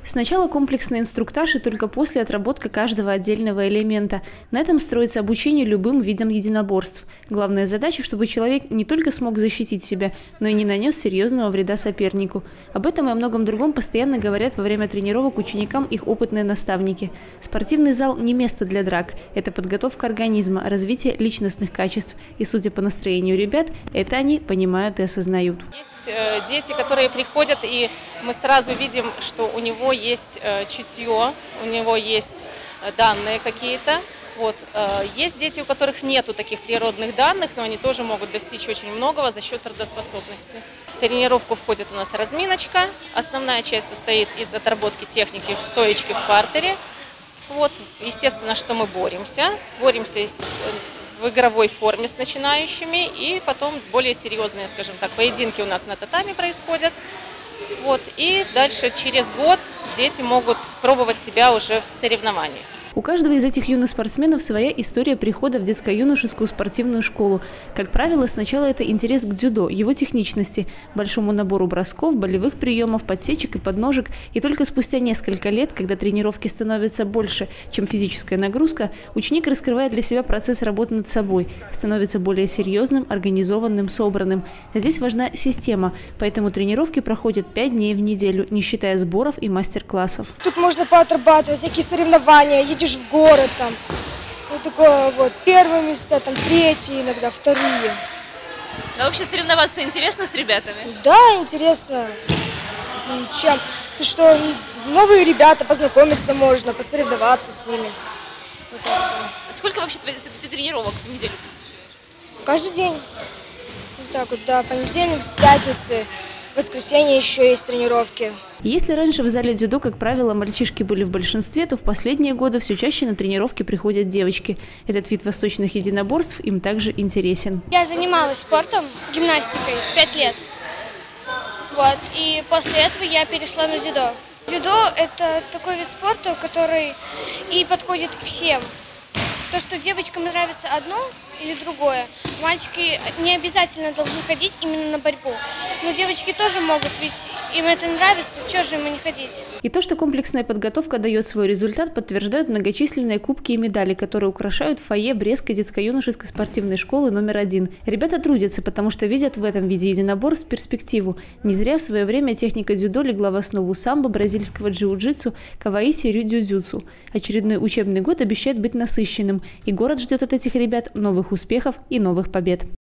Сначала комплексный инструктаж и только после отработка каждого отдельного элемента. На этом строится обучение любым видам единоборств. Главная задача, чтобы человек не только смог защитить себя, но и не нанес серьезного вреда сопернику. Об этом и о многом другом постоянно говорят во время тренировок ученикам их опытные наставники. Спортивный зал не место для драк. Это подготовка организма, развитие личностных качеств. И, судя по настроению ребят, это они понимают и осознают. Есть дети, которые приходят, и мы сразу видим, что у него есть чутье, у него есть данные какие-то. Вот. Есть дети, у которых нету таких природных данных, но они тоже могут достичь очень многого за счет трудоспособности. В тренировку входит у нас разминочка. Основная часть состоит из отработки техники в стоечке в партере. Вот. Естественно, что мы боремся. Боремся в игровой форме с начинающими, и потом более серьезные, скажем так, поединки у нас на татами происходят. Вот. И дальше через год дети могут пробовать себя уже в соревнованиях. У каждого из этих юных спортсменов своя история прихода в детско-юношескую спортивную школу. Как правило, сначала это интерес к дзюдо, его техничности, большому набору бросков, болевых приемов, подсечек и подножек. И только спустя несколько лет, когда тренировки становятся больше, чем физическая нагрузка, ученик раскрывает для себя процесс работы над собой, становится более серьезным, организованным, собранным. А здесь важна система, поэтому тренировки проходят 5 дней в неделю, не считая сборов и мастер-классов. Тут можно поотрабатывать всякие соревнования, едешь в город, там, вот такое вот, первые места, там, третьи, иногда вторые. А вообще соревноваться интересно с ребятами? Да, интересно. Чем? То, что новые ребята, познакомиться можно, посоревноваться с ними. Вот так. Сколько вообще ты тренировок в неделю посещаешь? Каждый день. Вот так вот, да, понедельник с пятницы, в воскресенье еще есть тренировки. Если раньше в зале дзюдо, как правило, мальчишки были в большинстве, то в последние годы все чаще на тренировки приходят девочки. Этот вид восточных единоборств им также интересен. Я занималась спортом, гимнастикой 5 лет. Вот, и после этого я перешла на дзюдо. Дзюдо – это такой вид спорта, который и подходит к всем. То, что девочкам нравится одно или другое, мальчики не обязательно должны ходить именно на борьбу. Но девочки тоже могут, ведь им это нравится, чего же им не ходить? И то, что комплексная подготовка дает свой результат, подтверждают многочисленные кубки и медали, которые украшают фойе Брестской детско-юношеской спортивной школы номер 1. Ребята трудятся, потому что видят в этом виде единоборств перспективу. Не зря в свое время техника дзюдо легла в основу самбо, бразильского джиу-джитсу, каваиси, рю-дзюдзюцу. Очередной учебный год обещает быть насыщенным, и город ждет от этих ребят новых успехов и новых побед.